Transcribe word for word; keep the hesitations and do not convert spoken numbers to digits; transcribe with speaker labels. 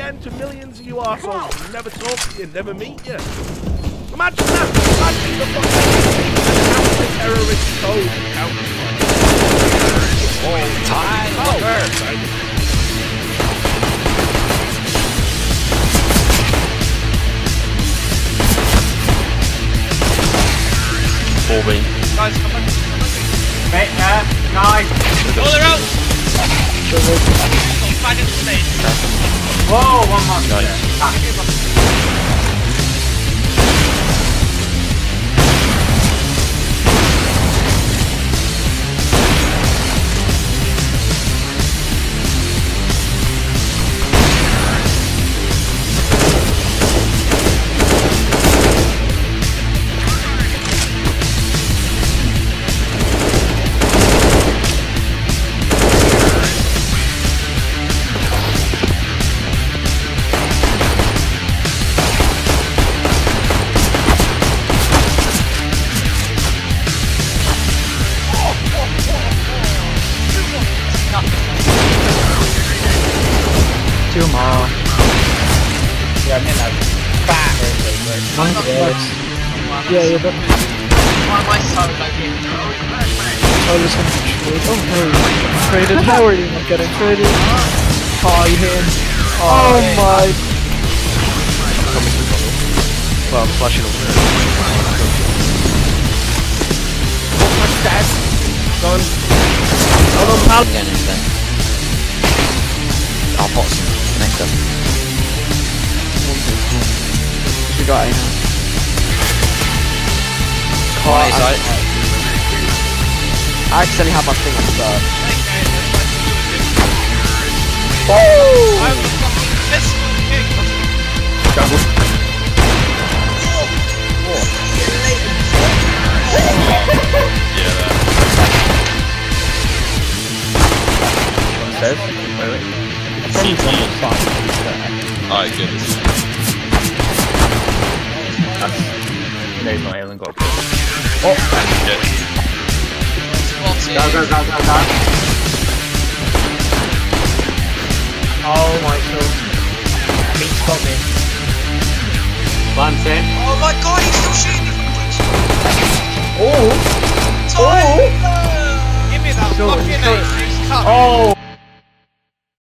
Speaker 1: again to millions of you arseholes who never talk to you, never meet you. Imagine that! Imagine the fucking terrorist code counter.
Speaker 2: All time over.
Speaker 3: Four B.
Speaker 2: Guys, come on.
Speaker 4: Right there, guys.
Speaker 2: Oh, they're out. Oh, back into the stage.
Speaker 4: Whoa, one monster.
Speaker 3: Nice.
Speaker 4: Ah.
Speaker 5: Two more.
Speaker 4: Yeah, man, that's fat.
Speaker 5: One left. Yeah, yeah, but
Speaker 2: Why am I so low here?
Speaker 5: oh, there's gonna be trade. Oh no, traded. How are you not getting traded? Oh, you hit him. Oh my.
Speaker 3: Coming to the tunnel. Well, I'm flashing over there.
Speaker 1: Oh, my dad! Gone. Hold on, pal.
Speaker 3: Again, is there? I'll pop some next up.
Speaker 5: We got it now.
Speaker 3: Oh, I, side.
Speaker 5: I accidentally have my thing on start.
Speaker 2: Oh! I'm the fucking best king.
Speaker 3: Jungle. Yeah, that.
Speaker 1: Says? Wait, wait.
Speaker 3: C T. Alright, good.
Speaker 1: That's... No, he's not healing, got a kill.
Speaker 3: Oh! Good.
Speaker 2: Spotted.
Speaker 4: Go, go, go, go, go. Oh my god. He's got me. One's in.
Speaker 2: Oh my god, he's still shooting me from Twitch.
Speaker 4: Oh!
Speaker 2: Time! Give me that
Speaker 4: Sure,
Speaker 2: fucking
Speaker 4: sure.
Speaker 2: ace. Cut.
Speaker 4: Oh!